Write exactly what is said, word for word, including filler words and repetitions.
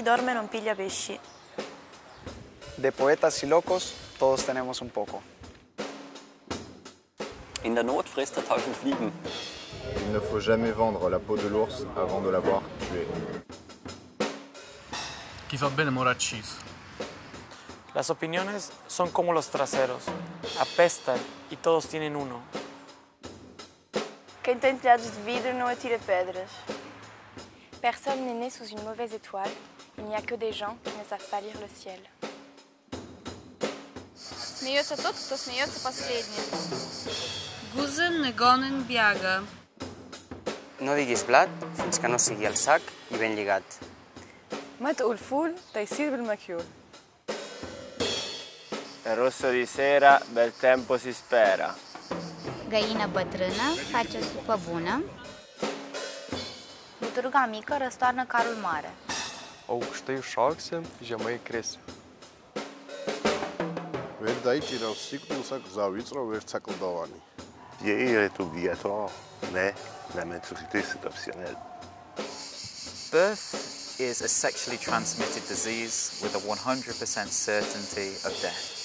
chi dorme non piglia pesci. De poetas y locos, todos tenemos un poco. In der Not frisst der Teufel Fliegen. Il ne faut jamais vendre la peau de l'ours avant de l'avoir tué. Chi fa bene muore acciso. Las opiniones son como los traseros. Apestan y todos tienen uno. Quem tem telhados de vidro não atira pedras. Personne n'est né sous une mauvaise étoile. Il n'y a que des gens qui ne savent pas lire le ciel. Смеется тот, кто смеется последним. Gusен negonen biaga. No diguis blat fins que no sigui al sac i ben lligat. ما تقول فول تيصير بالمكيول. È rosso di sera, bel tempo si spera. Găina bătrână face supă bună. Buturga mică răstoarnă carul mare. Aukštai šoksi, žemai krisi. ვერ დაიჭირავს სიკვდილსა გზა ვიწრო ვერცაკლდოვანი. Ieri tu dietro me la mentalità situationnelle. Birth is a sexually transmitted disease with a one hundred percent certainty of death.